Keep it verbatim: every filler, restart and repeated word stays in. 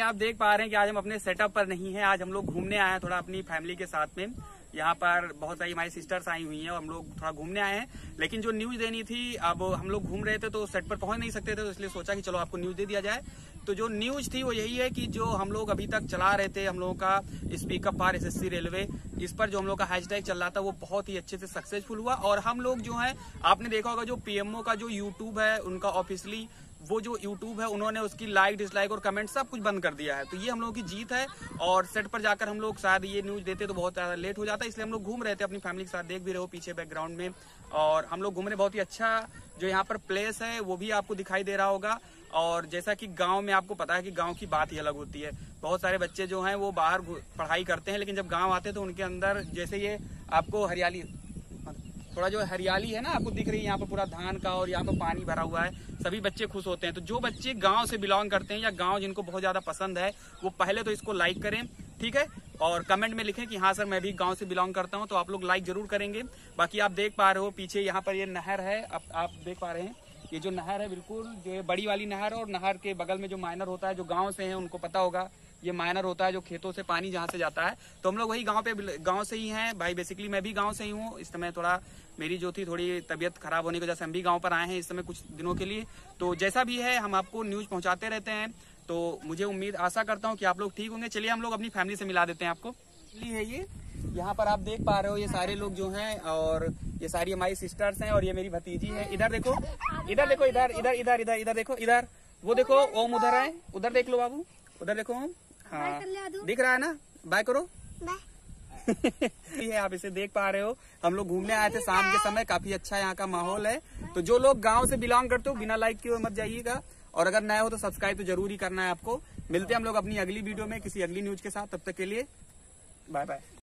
आप देख पा रहे हैं कि आज हम अपने सेटअप पर नहीं है, आज हम लोग घूमने आए हैं थोड़ा अपनी फैमिली के साथ में। यहाँ पर बहुत सारी हमारी सिस्टर्स आई हुई हैं और हम लोग थोड़ा घूमने आए हैं। लेकिन जो न्यूज देनी थी, अब हम लोग घूम रहे थे तो सेट पर पहुंच नहीं सकते थे, तो इसलिए सोचा कि चलो आपको न्यूज दे दिया जाए। तो जो न्यूज थी वो यही है कि जो हम लोग अभी तक चला रहे थे, हम लोगों का स्पीकअप फॉर एसएससी रेलवे, इस पर जो हम लोग का हैशटैग चल रहा था वो बहुत ही अच्छे से सक्सेसफुल हुआ। और हम लोग जो है, आपने देखा होगा जो पीएमओ का जो यूट्यूब है उनका ऑफिशियली वो जो यूट्यूब है उन्होंने उसकी लाइक डिसलाइक और कमेंट सब कुछ बंद कर दिया है। तो ये हम लोगों की जीत है। और सेट पर जाकर हम लोग शायद ये न्यूज देते तो बहुत ज्यादा लेट हो जाता, इसलिए हम लोग घूम रहे थे अपनी फैमिली के साथ। देख भी रहे हो पीछे बैकग्राउंड में, और हम लोग घूम रहे। बहुत ही अच्छा जो यहाँ पर प्लेस है वो भी आपको दिखाई दे रहा होगा। और जैसा कि गांव में आपको पता है कि गांव की बात ही अलग होती है। बहुत सारे बच्चे जो हैं वो बाहर पढ़ाई करते हैं, लेकिन जब गांव आते हैं तो उनके अंदर जैसे ये आपको हरियाली, थोड़ा जो हरियाली है ना आपको दिख रही है, यहाँ पर पूरा धान का और यहाँ पर पानी भरा हुआ है, सभी बच्चे खुश होते हैं। तो जो बच्चे गांव से बिलोंग करते हैं या गांव जिनको बहुत ज्यादा पसंद है, वो पहले तो इसको लाइक करें, ठीक है, और कमेंट में लिखें कि हाँ सर मैं भी गांव से बिलोंग करता हूँ, तो आप लोग लाइक जरूर करेंगे। बाकी आप देख पा रहे हो पीछे यहाँ पर ये नहर है, आप, आप देख पा रहे हैं ये जो नहर है बिल्कुल जो ये बड़ी वाली नहर है, और नहर के बगल में जो माइनर होता है, जो गाँव से है उनको पता होगा, ये माइनर होता है जो खेतों से पानी जहाँ से जाता है। तो हम लोग वही गांव पे गांव से ही हैं भाई, बेसिकली मैं भी गांव से ही हूँ। इस समय थोड़ा मेरी जो थी थोड़ी तबीयत खराब होने की वजह से हम भी गांव पर आए हैं इस समय कुछ दिनों के लिए। तो जैसा भी है हम आपको न्यूज पहुंचाते रहते हैं, तो मुझे उम्मीद आशा करता हूँ कि आप लोग ठीक होंगे। चलिए हम लोग अपनी फैमिली से मिला देते हैं आपको। है ये यहाँ पर आप देख पा रहे हो ये सारे लोग जो हैं, और ये सारी हमारी सिस्टर्स हैं, और ये मेरी भतीजी है। इधर देखो, इधर देखो, इधर इधर इधर इधर इधर देखो, इधर वो देखो ओम उधर है, उधर देख लो बाबू, उधर देखो ओम, हाँ दिख रहा है ना, बाय करो है आप इसे देख पा रहे हो। हम लोग घूमने आए थे शाम के समय, काफी अच्छा यहाँ का माहौल है। तो जो लोग गांव से बिलोंग करते हो बिना लाइक किए मत जाइएगा, और अगर नए हो तो सब्सक्राइब तो जरूर ही करना है आपको। मिलते हैं हम लोग अपनी अगली वीडियो में किसी अगली न्यूज के साथ, तब तक के लिए बाय बाय।